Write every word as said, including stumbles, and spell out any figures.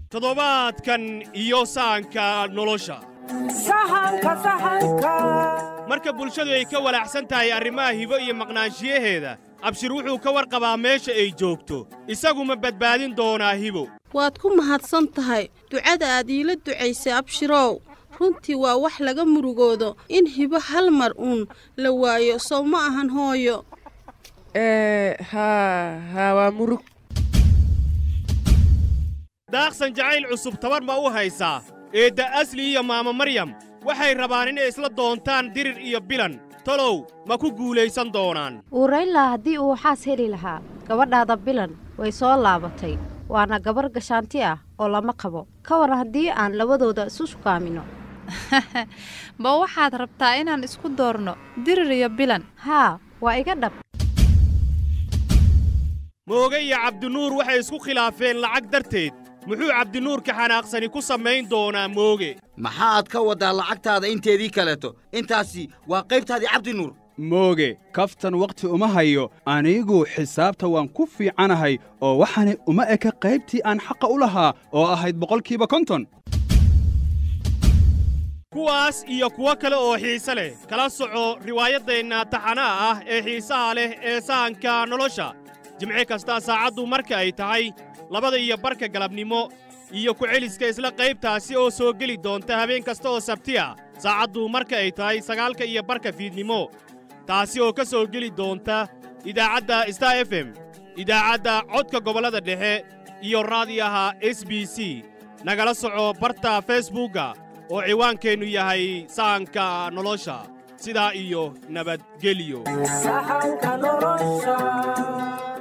toddobaadkan iyo sahanka nolosha. Sahanka sahanka marka bulshadu ay ka walaacsan tahay arrimaha hibo iyo maqnaanshiyaheeda, abshir wuxuu ka warqabaa meesha ay joogto, isagu ma badbaadin doonaa hibo. waad ku mahadsan tahay ducada aad iila ducaysay abshirow. runtii waa wax laga murugoodo in hibo hal mar uun la waayo, soo ma ahan hooyo. ee haa haa waa murug. daaqsan jacayl cusub tabar ma u haysaa eedda asli iyo maama maryam waxay rabaan inay isla doontaan dirir iyo bilan. talow ma ku guulaysan doonaan. uuraylaa haddii uu waxaas heli lahaa gabadhaada bilan way soo laabatay, waana gabar gashaanti ah oo lama qabo. ka war haddii aan labadooda isu sukaamino. ma waxaad rabtaa inaan isku doorno dirir iyo bilan? haa waa iga dhab. Mooge iyo Abdinoor waxay isku khilaafeen lacag darteed. muxuu Abdinoor ka xanaaqsani ku samayn doonaa Mooge? maxaad ka wadaa lacagtaada inteedii kaleeto? intaasi waa qaybtaadii Abdinoor. Mooge kaftan waqti uma hayo, anigu xisaabta waan ku fiicanahay oo waxaanay uma eka qaybtii aan xaqa u lahaa oo ahayd boqolkiiba konton. kuwaas iyo kuwa kale oo xiise leh kala soco riwaayadeenna taxanaha ah ee xiisaha leh ee sahanka nolosha. jimce kasta saacaddu marka ay tahay labada iyo barka galabnimo iyo ku-celiska isla qaybtaasi oo soo geli doonta habeen kasta oo sabtiya saacaddu marka ay tahay sagaalka iyo barka fiidnimo, taasi oo ka soo geli doonta idaacadda Star F M, idaacadda codka gobollada dhexe iyo raadiyaha S B C. nagala soco barta Facebooka oo ciwaankeennu yahay sahanka nolosha. sidaa iyo nabadgelyo. Sahanka nolosha.